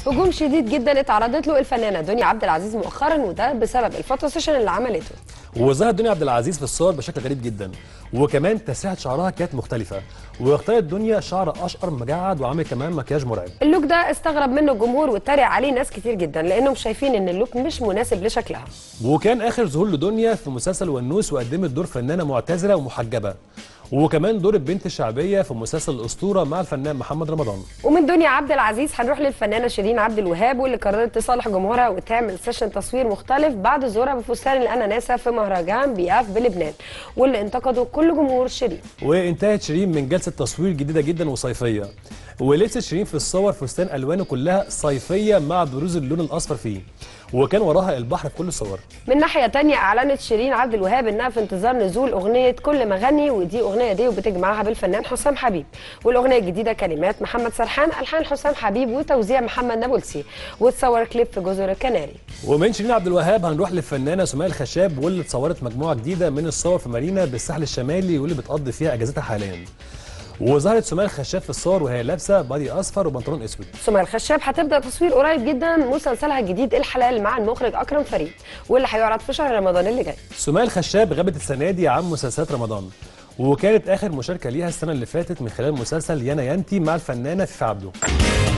هجوم شديد جدا اتعرضت له الفنانه دنيا عبد العزيز مؤخرا، وده بسبب الفوتو سيشن اللي عملته. وظهرت دنيا عبد العزيز في الصور بشكل غريب جدا، وكمان تسريحه شعرها كانت مختلفه، واختارت دنيا شعر اشقر مجعد وعملت كمان مكياج مرعب. اللوك ده استغرب منه الجمهور واتريق عليه ناس كتير جدا لانهم شايفين ان اللوك مش مناسب لشكلها. وكان اخر ظهور لدنيا في مسلسل ونوس، وقدمت دور فنانه معتزله ومحجبه، وكمان دور البنت الشعبيه في مسلسل الاسطوره مع الفنان محمد رمضان. ومن دنيا عبد العزيز هنروح للفنانه شيرين عبد الوهاب، واللي قررت تصالح جمهورها وتعمل سيشن تصوير مختلف بعد ظهورها بفستان الاناناسه في مهرجان بياف بلبنان، واللي انتقدوا كل جمهور شيرين. وانتهت شيرين من جلسه تصوير جديده جدا وصيفيه، ولبست شيرين في الصور فستان الوانه كلها صيفيه مع بروز اللون الاصفر فيه، وكان وراها البحر في كل الصور. من ناحيه تانية اعلنت شيرين عبد الوهاب انها في انتظار نزول اغنيه كل ما غني، ودي اغنيه دي وبتجمعها بالفنان حسام حبيب، والاغنيه الجديده كلمات محمد سرحان، الحان حسام حبيب، وتوزيع محمد نابلسي، وتصور كليب في جزر الكناري. ومن شيرين عبد الوهاب هنروح للفنانه سمية الخشاب، واللي اتصورت مجموعه جديده من الصور في مارينا بالساحل الشمالي، واللي بتقضي فيها اجازتها حاليا. وظهرت سمية الخشاب في الصور وهي لابسه بادي اصفر وبنطلون اسود. سمية الخشاب هتبدا تصوير قريب جدا مسلسلها الجديد الحلال مع المخرج اكرم فريد، واللي هيعرض في شهر رمضان اللي جاي. سمية الخشاب غابت السنه دي عن مسلسلات رمضان، وكانت اخر مشاركه ليها السنه اللي فاتت من خلال مسلسل يانا يانتي مع الفنانه فيفي عبده.